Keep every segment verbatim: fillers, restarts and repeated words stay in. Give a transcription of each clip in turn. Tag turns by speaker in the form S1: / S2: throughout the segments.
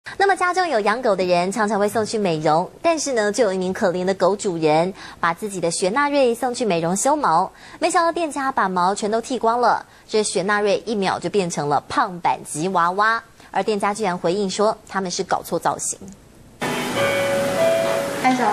S1: 那么家中有养狗的人常常会送去美容，但是呢，就有一名可怜的狗主人把自己的雪纳瑞送去美容修毛，没想到店家把毛全都剃光了，这雪纳瑞一秒就变成了胖版吉娃娃，而店家居然回应说他们是搞错造型。
S2: 拍手。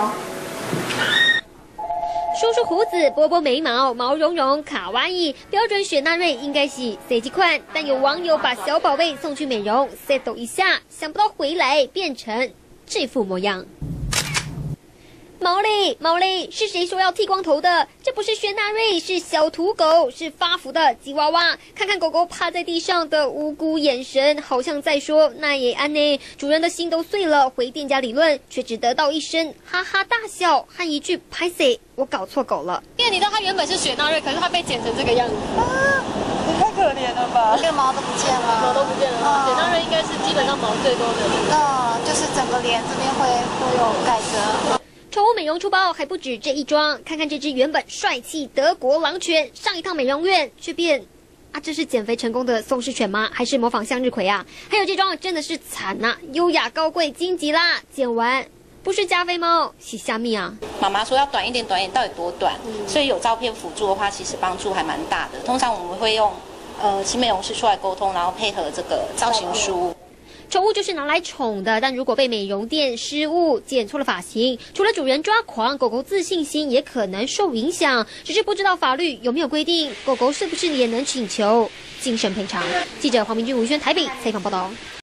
S3: 梳梳胡子，拨拨眉毛，毛茸茸，卡哇伊，标准雪纳瑞应该是 C 级款，但有网友把小宝贝送去美容 ，set 一下，想不到回来变成这副模样。毛嘞毛嘞，是谁说要剃光头的？这不是雪纳瑞，是小土狗，是发福的吉娃娃。看看狗狗趴在地上的无辜眼神，好像在说那也安呢。主人的心都碎了，回店家理论，却只得到一声哈哈大笑和一句拍谁，我搞错狗了。
S4: 因为你知道它原本是雪纳瑞，可是它被剪成这个样子。
S2: 啊，你太可怜了吧！这个毛都不见了，
S4: 毛都不见了。啊、雪纳瑞应该是基本上毛最多的。
S2: 那、嗯、就是整个脸这边会会有盖着。
S3: 宠物美容出包还不止这一桩，看看这只原本帅气德国狼犬，上一趟美容院却变啊，这是减肥成功的松狮犬吗？还是模仿向日葵啊？还有这桩真的是惨呐、啊，优雅高贵荆棘啦，剪完不是加菲猫，洗下面啊。
S5: 妈妈说要短一点，短一点，到底多短？嗯、所以有照片辅助的话，其实帮助还蛮大的。通常我们会用呃请美容师出来沟通，然后配合这个造型书。
S3: 宠物就是拿来宠的，但如果被美容店失误剪错了发型，除了主人抓狂，狗狗自信心也可能受影响。只是不知道法律有没有规定，狗狗是不是也能请求精神赔偿？记者黄明君、吴轩台北采访报道。